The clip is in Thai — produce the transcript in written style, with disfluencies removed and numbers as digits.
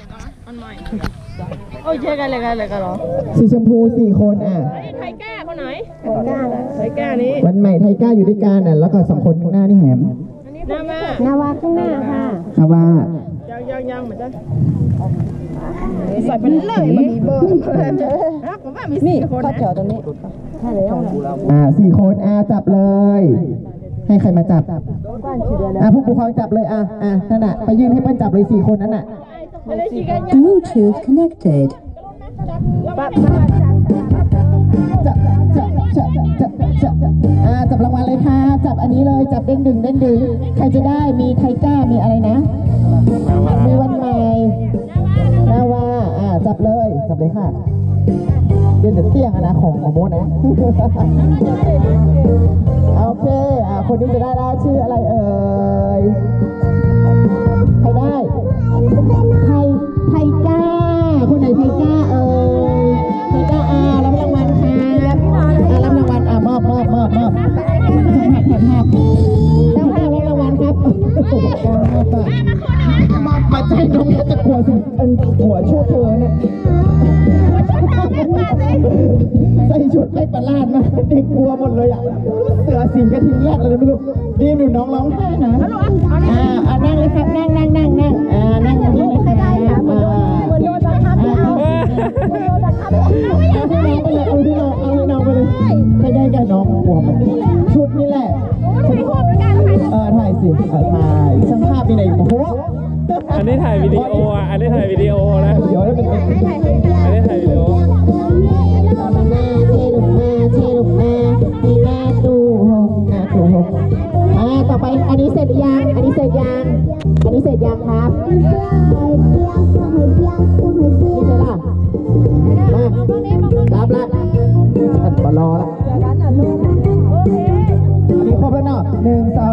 โอ้ยเจ๊กันเลยกันเหรอสีชมพู4 คนไทยก้าคนไหนไทยก้านี้วันใหม่ไทยก้าอยู่ด้วยกันแล้วก็2 คนข้างหน้านี่แหมนาวาข้างหน้าค่ะนาวายังเหมือนกันใส่เป็นเลยมันมีเบอร์ผมว่ามี4 คนนะแถวตรงนี้ใช่แล้ว 4 คนจับเลย ให้ใครมาจับผู้ปกครองจับเลยนั่นน่ะไปยื่นให้เปิ้ลจับเลย4 คนนั้นน่ะ Bluetooth connected. จับรางวัลเลยค่ะจับอันนี้เลยจับเด้งดึงใครจะได้มีไทก้ามีอะไรนะมีวันใหม่นาวาจับเลยค่ะเดี๋ยวเตี้ยงนะของโมนะโอเคคนนี้จะได้แล้วชื่ออะไรเอ่ยใครได้ไทก้าคนไหนไทก้าเอ่ยไทก้ารับรางวัลค่ะรับรางวัลมอบแถบรับรางวัลครับมาใจน้องจะกลัวสิหัวชั่วเธอเนี่ยใส่ชุดไม่ประหลาดนะเด็กกลัวหมดเลยเสือสิงกระทิงแรกเลยไม่รู้ดีหนูน้องร้องไห้นะนั่งเลยครับนั่งนั่งนี่เลยครับโยนตะขับเอาให้น้องไปเลยให้ได้กับน้องกลัวมันชุดนี่แหละถ่ายสิถ่ายช่างภาพนี่ไหนโอ้โหอันนี้ถ่ายวิดีโออันนี้ถ่ายวิดีโอนะเดี๋ยวเป็นอันนี้ถ่ายวิดีโอต่อไปอันนี้เสร็จยังครับนี่ใช่ล่ะรับละท่านปลอละอันนี้ครบแล้วเนาะ1 2